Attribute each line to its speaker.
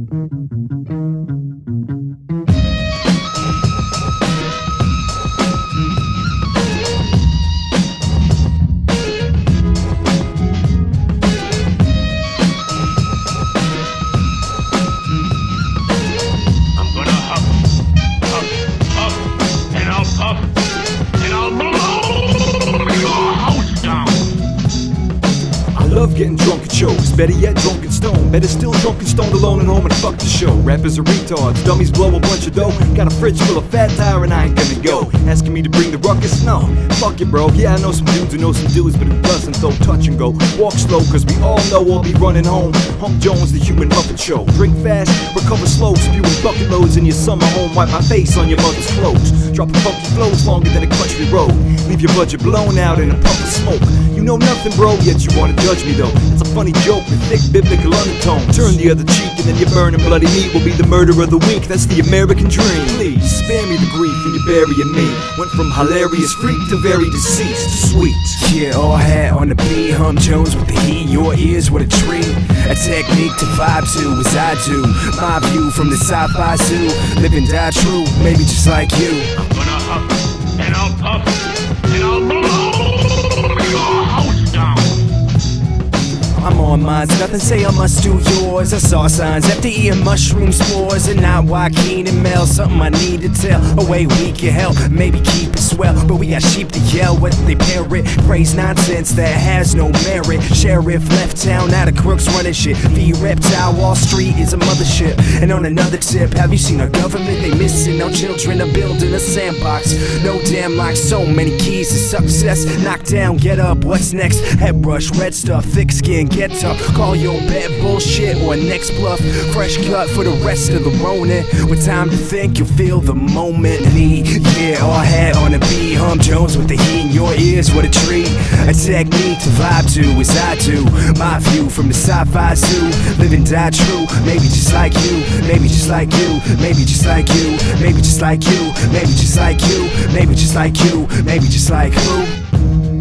Speaker 1: Getting drunk at shows, better yet drunk and stoned. Better still drunk and stoned alone at home and fuck the show. Rappers are retards, dummies blow a bunch of dough. Got a fridge full of fat tire and I ain't gonna go. Asking me to bring the ruckus? No, fuck it bro. Yeah, I know some dudes who know some dudes, but who doesn't though? Touch and go, walk slow cause we all know I'll be running home. Hump Jones, the human Muppet Show. Drink fast, recover slow, spewing bucket loads in your summer home. Wipe my face on your mother's clothes. Dropping funky flows longer than a country road. Leave your budget blown out in a puff of smoke. You know nothing bro, yet you wanna judge me though. It's a funny joke with thick biblical undertones. Turn the other cheek and then your burning bloody meat will be the murder of the week. That's the American dream. Please spare me the grief when you're burying me. Went from hilarious freak to very deceased. Sweet.
Speaker 2: Yeah, Arhat on the beat, Hump Jones with the heat. Your ears, what a treat. A technique to vibe to as I do. My view from the sci-fi zoo. Live and die true, maybe just like you.
Speaker 3: I'm gonna huff and I'll puff and I'll blow your house down.
Speaker 2: I'm on mine, nothing say I must do yours. I saw signs after eating mushroom spores. And not Joaquin and Mel, something I need to tell. A way we can help, maybe keep it swell. But we got sheep to yell, what they parrot. Praise nonsense that has no merit. Sheriff left town, now the crooks running shit. The reptile, Wall Street is a mothership. And on another tip, have you seen our government? They missing our children, are building a sandbox. No damn lock, so many keys to success. Knock down, get up, what's next? Head brush, red stuff, thick skin, get tough. Call your bad bullshit or next bluff. Fresh cut for the rest of the morning. With time to think, you'll feel the moment. Need, yeah, Arhat on the beat. Hump Jones with the heat in your ears, what a treat. A technique to vibe to as I do. My view from the sci-fi zoo. Live and die true, maybe just like you. Maybe just like you, maybe just like you. Maybe just like you, maybe just like you. Maybe just like you, maybe just like who?